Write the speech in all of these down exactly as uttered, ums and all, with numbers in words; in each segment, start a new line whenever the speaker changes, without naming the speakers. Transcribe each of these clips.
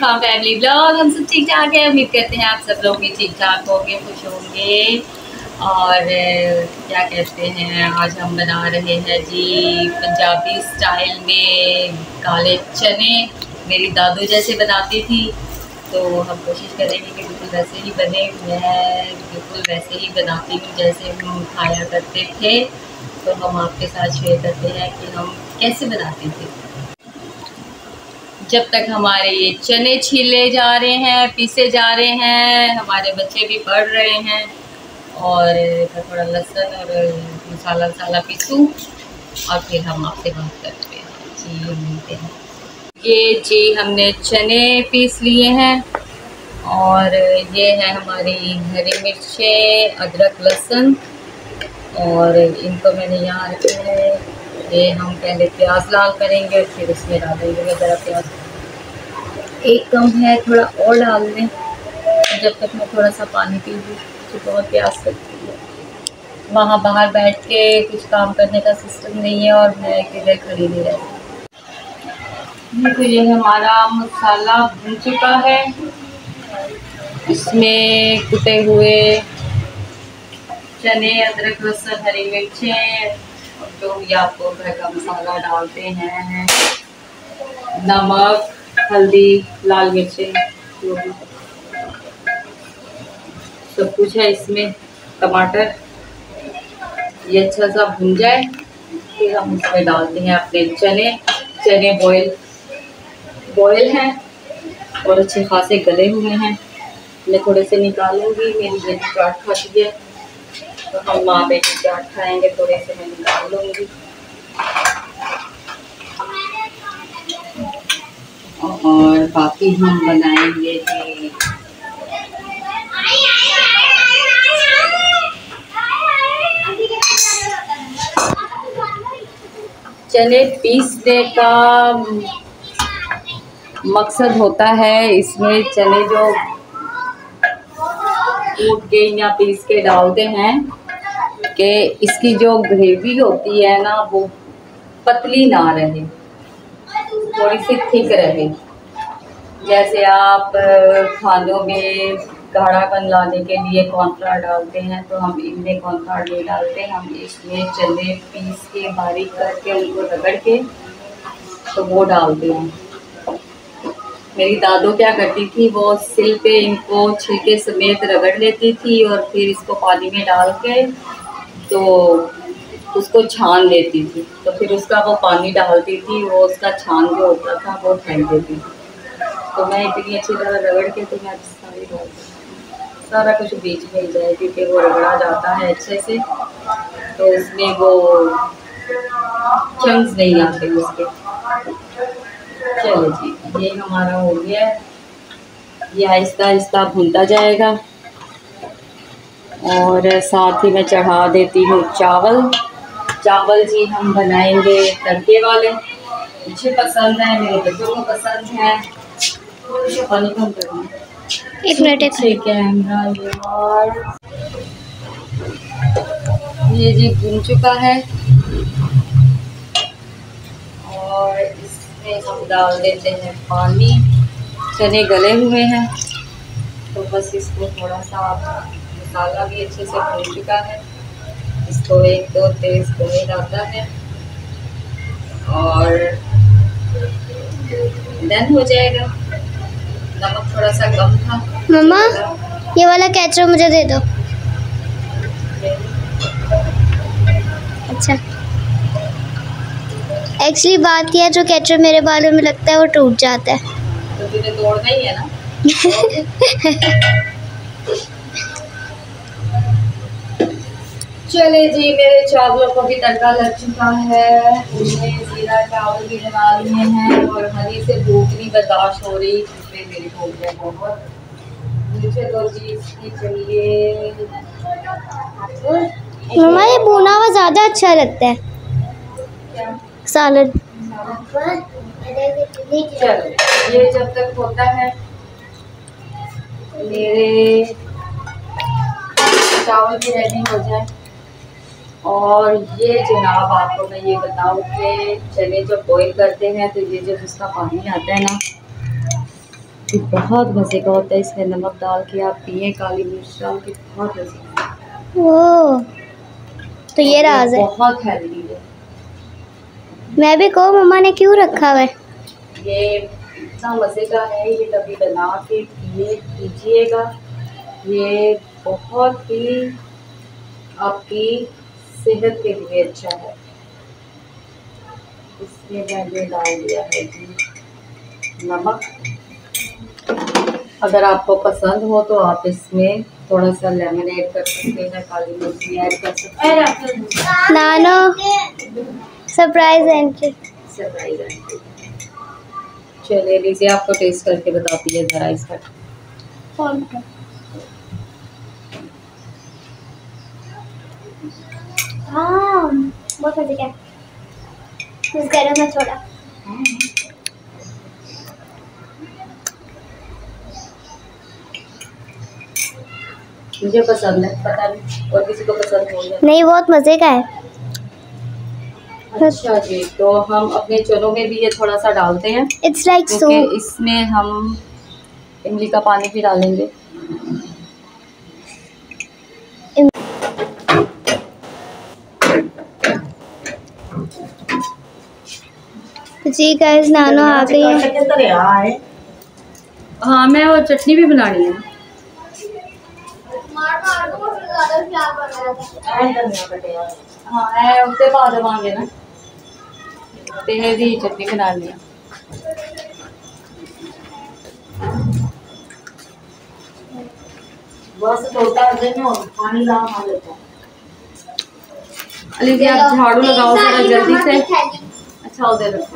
Khan family blog. हम सब ठीक ठाक है, उम्मीद करते हैं आप सब लोग भी ठीक ठाक होंगे, खुश होंगे। और क्या कहते हैं, आज हम बना रहे हैं जी पंजाबी स्टाइल में काले चने। मेरी दादू जैसे बनाती थी, तो हम कोशिश करेंगे कि बिल्कुल वैसे ही बने। मैं बिल्कुल वैसे ही बनाती हूँ जैसे हम खाया करते थे, तो हम आपके साथ शेयर करते हैं कि हम कैसे बनाते थे। जब तक हमारे ये चने छीले जा रहे हैं, पीसे जा रहे हैं, हमारे बच्चे भी पढ़ रहे हैं, और थोड़ा लहसुन और मसाला वसाला पीसूँ और फिर हम आपसे बात करते हैं जी। मिलते हैं। ये जी हमने चने पीस लिए हैं, और ये है हमारी हरी मिर्चें, अदरक, लहसुन, और इनको मैंने यहाँ रखा है। ये हम पहले प्याज लाल करेंगे, फिर उसमें डालेंगे ज़रा प्याज। एक कम है, थोड़ा और डाल दें जब तक मैं थोड़ा सा पानी पी लूँ, तो बहुत प्यास लगती है। वहाँ बाहर बैठ के कुछ काम करने का सिस्टम नहीं है, और मैं किधर खड़ी नहीं रहती। तो ये हमारा मसाला भुन चुका है, इसमें कुटे हुए चने, अदरक, लहसुन, हरी मिर्चें, जो भी आपको घर का मसाला डालते हैं, नमक, हल्दी, लाल मिर्चें, जो भी सब कुछ है इसमें, टमाटर। ये अच्छा सा भुन जाए, फिर हम इसमें डालते हैं अपने चने। चने बॉयल बॉयल हैं और अच्छे खासे गले हुए हैं। मैं थोड़े से निकालूंगी, मेरी बेटी चाट खाती है, तो हम माँ बेटी चाट खाएंगे, थोड़े से मैं निकाल लूँगी। और बाकी हम बनाएंगे जी चने। पीसने का मकसद होता है इसमें चने जो कूट के या पीस के डालते हैं कि इसकी जो ग्रेवी होती है ना, वो पतली ना रहे, थोड़ी सी थिक रहे। जैसे आप खानों में गाढ़ापन लाने के लिए कॉर्नफ्लावर डालते हैं, तो हम इनमें कॉर्नफ्लावर नहीं डालते, हम इसमें चने पीस के बारीक करके उनको रगड़ के तो वो डालते हैं। मेरी दादू क्या करती थी, वो सिल पे इनको छिलके समेत रगड़ लेती थी, और फिर इसको पानी में डाल के तो उसको छान लेती थी, तो फिर उसका वो पानी डालती थी, वो उसका छान जो होता था वो फेंक देती थी। तो मैं इतनी अच्छी तरह रगड़ के तो मैं सारी डाल सारा कुछ बीच में ही जाए, क्योंकि वो रगड़ा जाता है अच्छे से, तो उसमें वो चंक्स नहीं आते उसके। चलो जी, ये हमारा हो गया है, ये आहिस्ता आहिस्ता भूनता जाएगा। और साथ ही मैं चढ़ा देती हूँ चावल। चावल जी हम बनाएंगे तड़के वाले, मुझे पसंद है, मेरे बच्चों को पसंद है। पानी कम करूँ,
एक मिनट
एक कैमरा यार। ये जी भून चुका है, और इसमें हम डाल देते हैं पानी। चने गले हुए हैं, तो बस इसको थोड़ा सा, मसाला भी अच्छे से भून चुका है, इसको एक दो तेज भून आता है और डन हो जाएगा। नमक थोड़ा सा कम था।
मम्मा, ये वाला कैचअप मुझे दे दो। अच्छा, एक्चुअली बात यह है, जो केचप मेरे बालों में लगता है वो टूट जाता है,
तो तुझे तोड़ना ही है ना। चले जी, मेरे चावलों को भी तड़का लग चुका है, जीरा चावल भी बना लिए हैं, और हरी से भूख नहीं बर्दाश्त हो रही, इसलिए मेरी हो गया बहुत। मुझे तो जी इसकी चाहिए।
मम्मा, ये भुना हुआ ज़्यादा अच्छा लगता है, सालन।
चलो, ये जब तक होता है, मेरे चावल भी रेडी हो जाए। और ये जनाब, आपको मैं ये बताऊं कि चने जब बॉईल करते हैं, तो ये जब उसका पानी आता है ना, ये बहुत मज़े का होता है। इसमें नमक डाल के आप पिए, काली मिर्च डाल के, बहुत मज़े का।
ओह, तो ये राज है।
बहुत हेल्दी है।
मैं भी कहूँ मम्मा ने क्यों रखा हुआ है।
ये इतना मज़े का है, ये कभी बना के पिए पीजिएगा। ये बहुत ही आपकी सेहत के लिए अच्छा है। इसमें मैंने डाल दिया है जी नमक। अगर आपको पसंद हो तो आप इसमें थोड़ा सा लेमन ऐड कर सकते हैं, काली मिर्च भी ऐड कर सकते हैं।
नानो सरप्राइज एंट्री।
Surprise entry. चलिए लीजिए, आपको टेस्ट करके बताती है ज़रा इसका।
हाँ बहुत मजे का है। इस गरम है थोड़ा।
मुझे पसंद है, पता नहीं और किसी को पसंद होगा।
नहीं, बहुत मजे का है।
अच्छा जी, तो हम अपने चनों में भी ये थोड़ा सा डालते हैं।
It's like
like
so.
इसमें हम इमली का पानी भी डालेंगे।
जी गाइस, नानो आ गई है।
हाँ, मैं और चटनी भी बनानी है। हाँ है, उसके बाद मांगे ना तेरे दी चटनी बना लिया। बस तोता में और पानी ला मान लेता। लीजिए, आप झाड़ू लगाओ जरा जल्दी से। अच्छा हो दे रखो।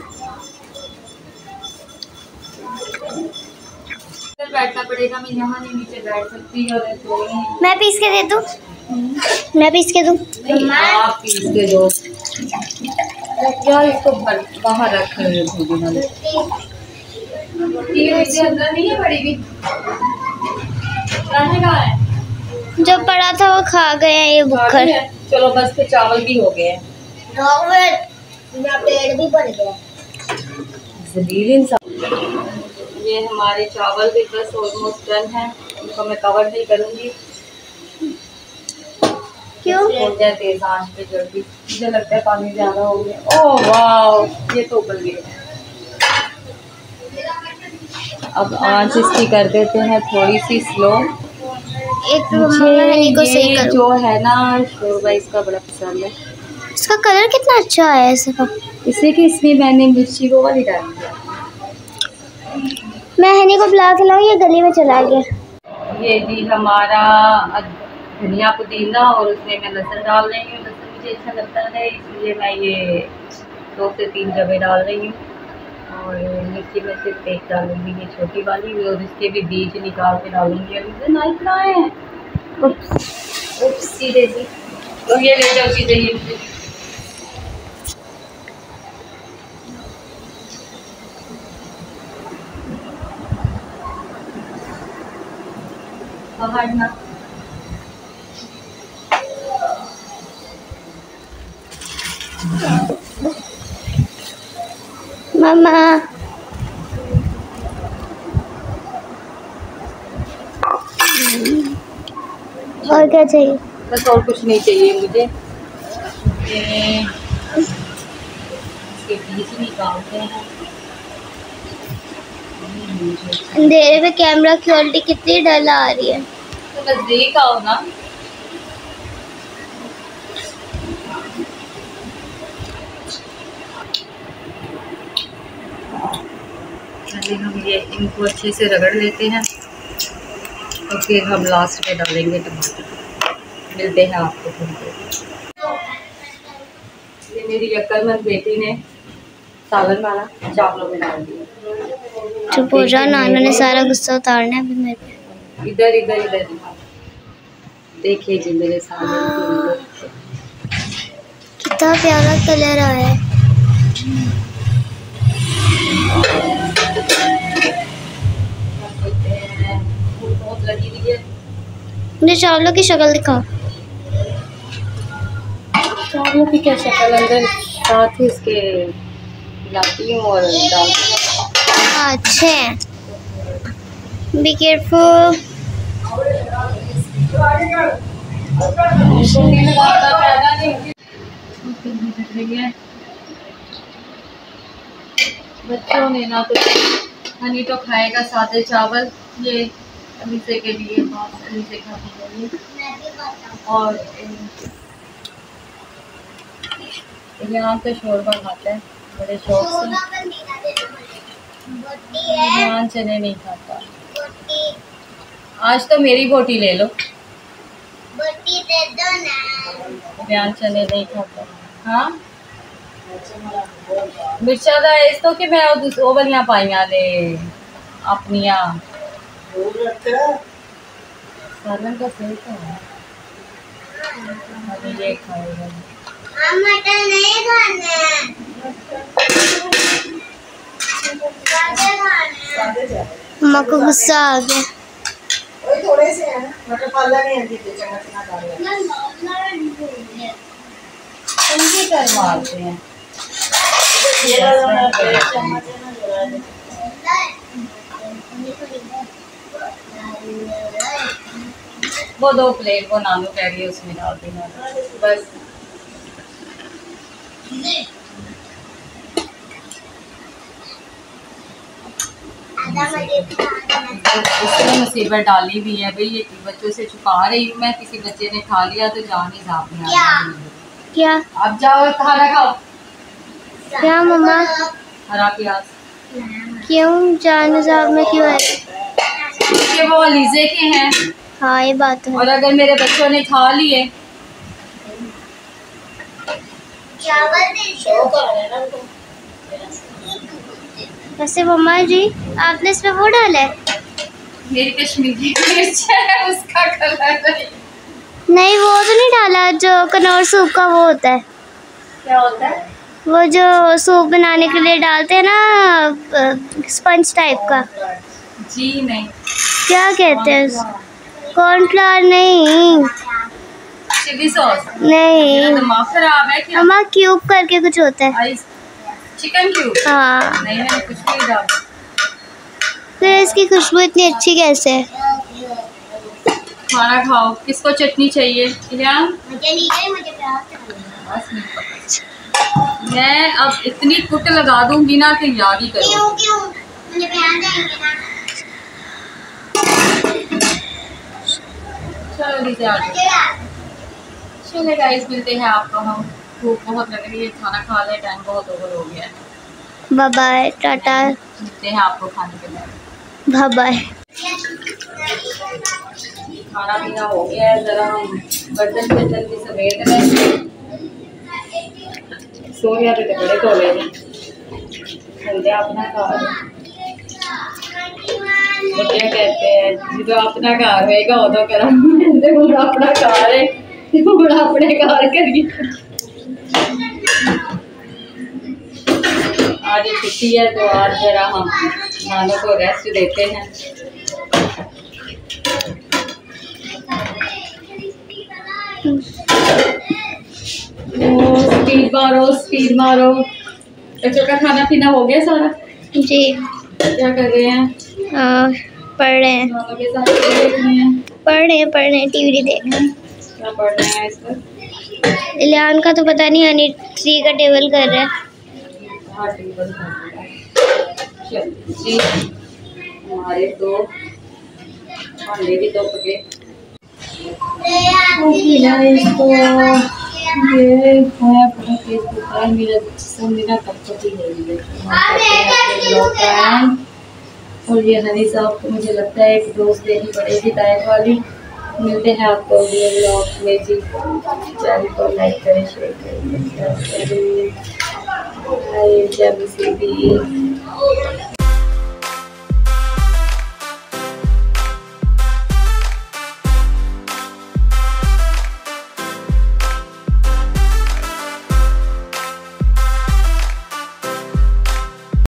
बैठना पड़ेगा, मैं यहाँ नहीं नीचे बैठ सकती। और तो
मैं पीस के दे दूँ। मैं पीस के दूँ।
आप पीस के दो यार, इसको बाहर रख वाले अंदर नहीं है बड़ी भी। कहाँ है?
जो पड़ा था वो खा गए हैं ये बुक्खर।
चलो बस, फिर चावल भी हो गए हैं।
मेरा पेट भी भर गया।
जलील इंसान। ये हमारे चावल भी बस ऑलमोस्ट डन है। इनको मैं कवर नहीं करूँगी।
क्यों?
हो जाए तेज आंच पे जल्दी। मुझे लगता है पानी ज़्यादा हो गया। ओह वाह, ये तो उबल गया। अब आंच इसकी कर देते हैं थोड़ी सी स्लो।
एक
मुझे
को सही
ये
करो।
जो है ना शोरबा, इसका बड़ा पसंद है।
इसका कलर कितना अच्छा है इसका।
इसे कि इसमें मैंने मिर्ची वो वाली डाली है।
मैं हनी को बुला के लाऊं, ये गली में चला गया।
ये जी हमारा धनिया पुदीना, और उसमें मैं लहसुन डाल रही हूँ। लहसुन मुझे अच्छा लगता है, इसलिए मैं ये दो से तीन जगह डाल रही हूँ। और मिर्ची में सिर्फ एक डालूंगी, ये छोटी वाली, और इसके भी बीज निकाल के डालूंगी। अभी से नाइफ लाए हैं। उप्स, उप्स, सीधे सी। तो ये ले जाओ सीधे ही मुझे। बाहर ना
मामा और क्या चाहिए?
बस और कुछ नहीं चाहिए मुझे। इसके बीज निकालते हैं।
अंधेरे में कैमरा क्वालिटी कितनी डल आ रही है।
तो नजदीक आओ ना। पहले हम ये इनको अच्छे से रगड़ लेते हैं और फिर हम लास्ट में डालेंगे टमाटर। मिलते हैं आपको थोड़ी देर। ये मेरी अक्लमंद बेटी ने सालन वाला चावलों में डाल दिया।
चुप हो जा, नाना ने सारा गुस्सा उतारना है अभी मेरे पे।
इधर इधर इधर देखिए जी मेरे सामने
कितना प्यारा कलर आया है। मुझे चावलों की शक्ल दिखा।
चावलों की क्या शक्ल? अंदर साथ ही इसके लाती हूँ और डालती हूँ।
अच्छे हैं। Be careful.
बच्चों ने ना तो हनी तो खाएगा सादे चावल, ये अलीसे के लिए अलीसे खाने और यहाँ तो शोरबा खाता है बड़े शौक से। ध्यान चने नहीं खाता। आज तो मेरी बोटी ले लो।
बोटी दे दो ना।
ध्यान चने नहीं खाता। हाँ मिर्चा दा इस तो कि मैं ओ वालियां पाइयां ने अपनियां सालन का सही था। अभी ये खाएगा।
हम मटन नहीं खाना। अम्मा को गुस्सा आ गया।
वही थोड़े से हैं मटर पाला नहीं आती थी चना चना खा रहे हैं
उनकी कर मारते हैं वो दो प्लेट वो नानू कह रही है उसमें डाल देना बस। इसने मुसीबत डाली भी है भाई, ये बच्चों से छुपा रही हूँ मैं। किसी बच्चे ने खा लिया तो जान ही साफ नहीं आ।
क्या
अब जाओ खाना खाओ।
क्या मम्मा?
हरा प्याज।
क्यों जान साहब में क्यों है?
ये वो अलीजे के हैं।
हाँ ये बात है।
और अगर मेरे बच्चों ने खा लिए
वैसे मम्मा जी आपने इसमें वो डाला है?
मेरी कश्मीरी मिर्च है उसका कलर है।
नहीं वो तो नहीं डाला, जो कनौर सूप का वो होता है।
क्या होता है?
वो जो सूप बनाने के लिए डालते हैं ना, स्पंज टाइप का।
जी नहीं।
क्या कहते हैं? कॉर्नफ्लावर नहीं।
चिली सॉस
नहीं।
दिमाग खराब है क्या?
मम्मा क्यूब करके कुछ होता है।
Chicken cube?
हाँ।
नहीं मैंने कुछ नहीं डाला।
फिर इसकी खुशबू इतनी अच्छी कैसे है?
खाना खाओ। किसको चटनी चाहिए?
मुझे नहीं चाहिए, मुझे
मैं अब इतनी कुट लगा दूंगी ना कि याद ही करो।
क्यों क्यों? मुझे प्याज देंगे ना।
चलो लीजिए आगे। चले गाइस मिलते हैं आपको। हम भूख बहुत लग रही है, खाना खा ले, टाइम बहुत ओवर हो गया है।
Bye bye tata.
मिलते हैं आपको खाने के बाद।
Bye bye.
खाना पीना हो गया है, जरा हम बर्तन बर्तन भी समेट रहे। सो गया तो बड़े धोले ने अपना घर। वो क्या कहते हैं जो अपना घर होएगा उदो करा अपना घर है अपने घर करिए। आज छुट्टी है तो आज जरा हम नानों को रेस्ट देते हैं। स्पीड मारो स्पीड मारो। बच्चों का खाना पीना हो गया सारा?
जी।
क्या कर रहे हैं?
आ, पढ़ रहे हैं।
के साथ देख रहे हैं?
पढ़ रहे हैं पढ़ रहे हैं टीवी देख रहे हैं।
क्या पढ़ रहे हैं इस पर?
इलियान का तो पता नहीं, हनी थ्री का टेबल कर रहा है।
हाँ टेबल जी। हमारे दो अंडे भी तो पके इसको ये है पूरा फेस होता है मेरा जिसम मेरा कपटी है। और ये हनी साहब को मुझे लगता है एक डोज देनी पड़ेगी डाइट वाली। मिलते हैं आपको अगले व्लॉग में जी। चैनल को लाइक करें, शेयर करें, सब्सक्राइब करें। जब